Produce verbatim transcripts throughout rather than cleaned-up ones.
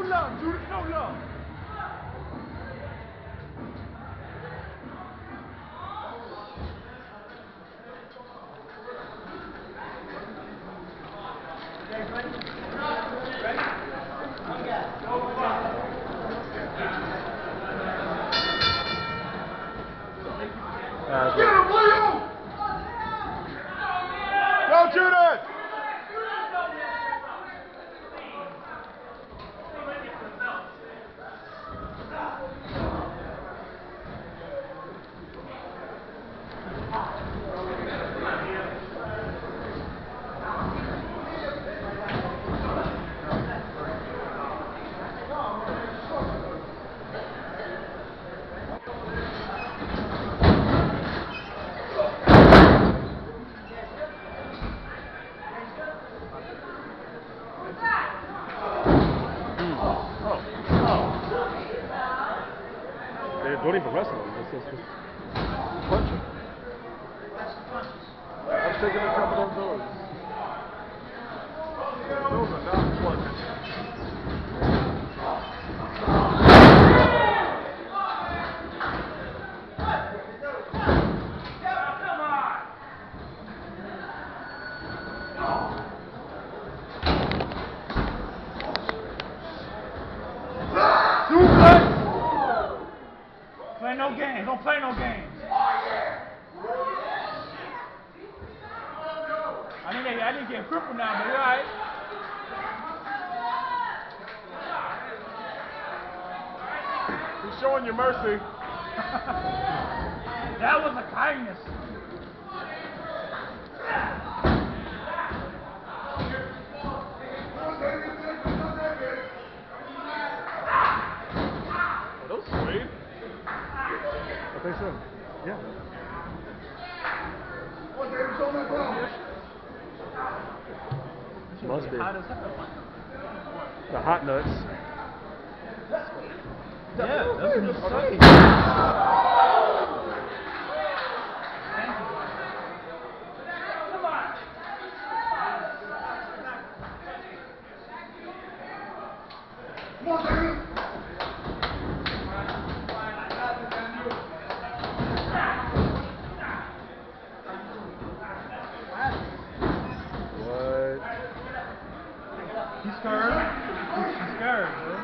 love, Judas, no love. Uh, Get him, William! Go, Judas! Don't even wrestle him. It's just, just punch him. I'm taking a couple of those. Those are not punches. Play no games. Don't play no games. I think they, I didn't get crippled now, but you're all right. He's showing you mercy. That was a kindness. Are those Suede? I think so. Yeah. Must be. The hot nuts. Yeah, that's what you say. Come on. Come on, Damien. He's scared. He's scared, bro.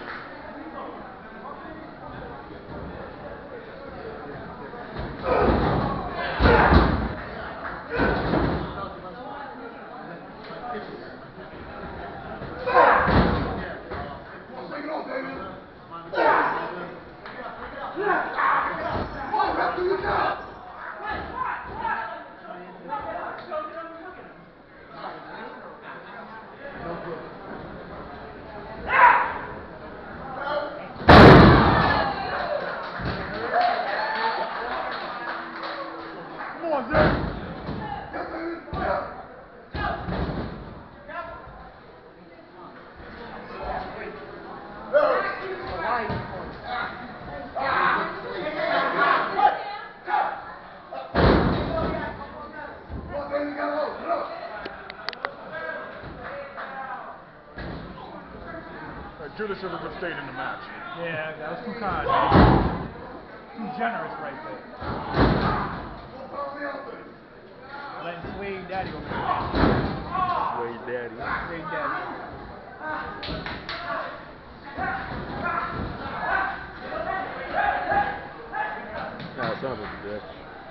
Judas should have just stayed in the match. Yeah, that was too kind. Too generous right there. Letting Suede Daddy over there. Suede Daddy. Suede Daddy. Nah, son of a bitch.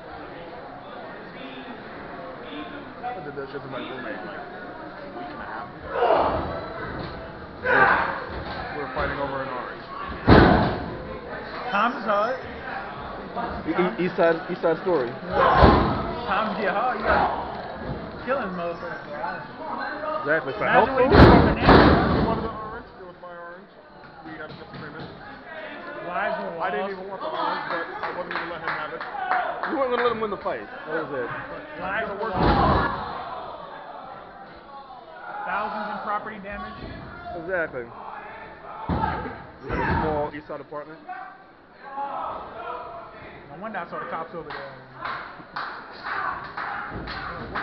I did that shit to my roommate like a week and a half ago. Yeah. We were fighting over an orange. Times is hard. E East Side, East Side Story. Times get hard. You gotta kill him, motherfucker. Exactly. For Imagine health what he food? did for an animal. You wanted the orange? It was my orange. We had a disagreement. Lives were I didn't lost. even want the orange, but I wasn't going to let him have it. You weren't gonna let him win the fight. That was it. Lives Gonna were work lost. Thousands in property damage. Exactly. We had a small East Side apartment. No wonder I saw the cops over there.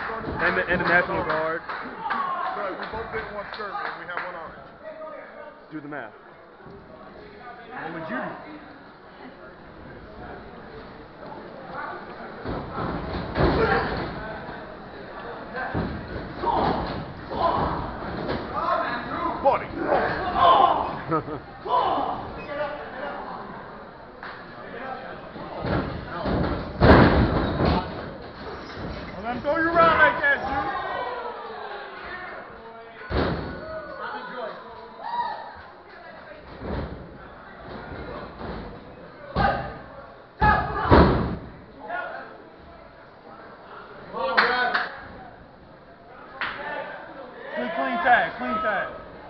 And the, and the National Guard. Right, we both didn't want skirt, and we had one orange. Do the math. What would you do? Buddy. Don't let him throw you around like that, dude. Clean, clean tag, clean tag.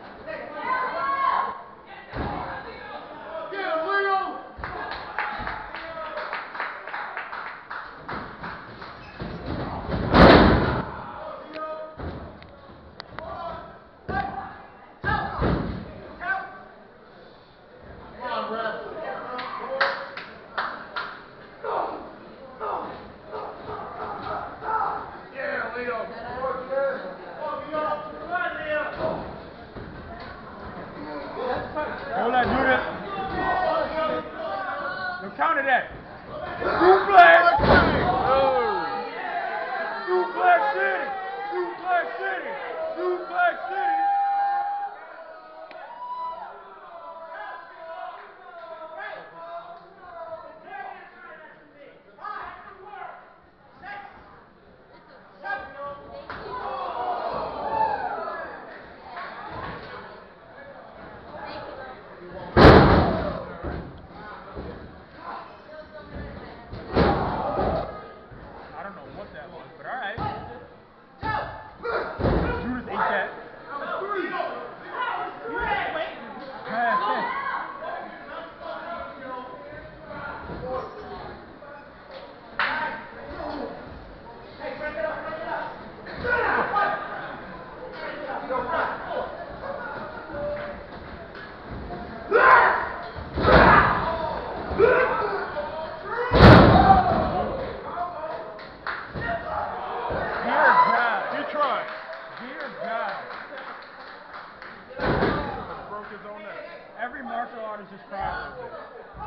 Hold that, Judas. No, counter that. Suplex! Suplex City! Suplex City! Suplex City! I don't know what that was, but alright. Judas ate that. Every martial artist just cried a little bit.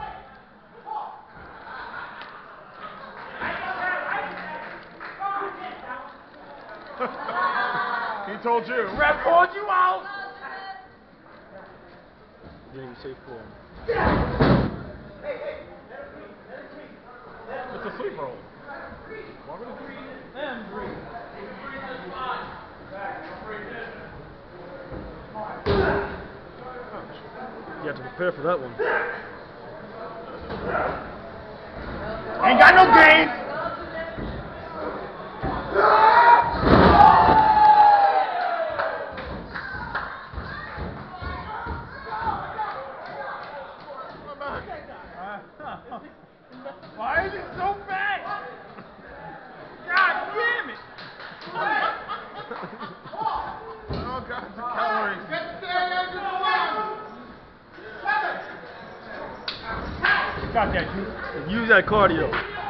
He told you. Ref called you out! Didn't even say four. It's a sleep roll. And breathe. You have to prepare for that one. Ain't got no game! Why is it so fast? God damn it! All kinds of calories. Got that, dude. Use that cardio.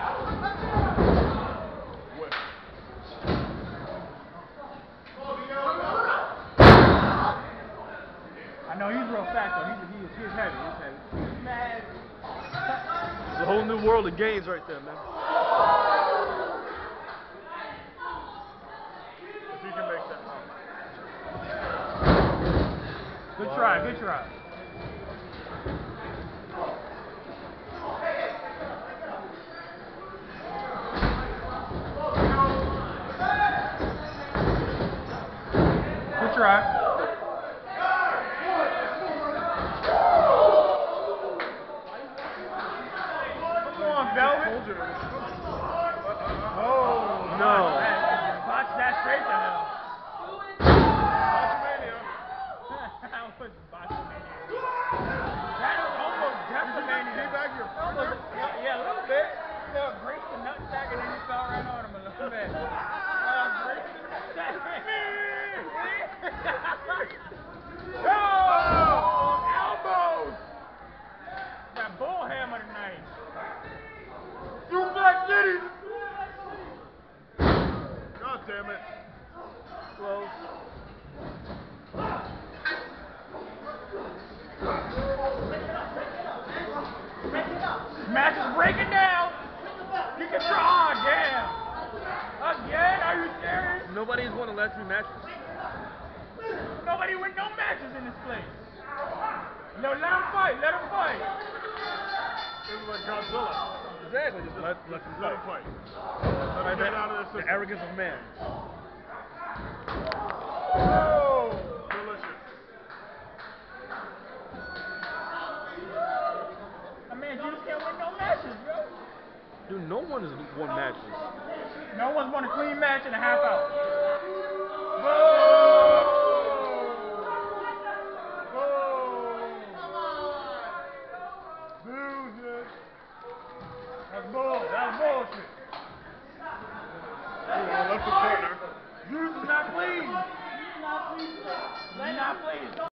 I know he's real fast though. He's, he's, he's heavy. He's heavy. He's mad. It's a whole new world of games right there, man. If you can make that happen. Good try, good try. Good try. Come on, Velvet. Oh, No. Watch that straight to hell. That was Botchamania. That was almost Deathmania. Almost, yeah, a little bit. You know, braced the nutsack and then you fell right on him a little bit. Uh, braced the nutsack. Oh, elbows! That bull hammer tonight. Suplex City! God damn it. Close. Match is breaking down. You can try. Oh, damn. Again? Are you serious? Nobody's won the last three matches. Nobody win no matches in this place. No, let him fight. Let him fight. This is like Godzilla. Exactly. Just let, let him Let fight. him fight. Let him get out of this The system. arrogance of man. Oh, delicious. I mean, you just can't win no matches, bro. Dude, no one has won matches. No one's won a clean match in a half hour. That's bull. That's bullshit. Well, that's the partner. Judas is not pleased. He's not pleased. He's not pleased.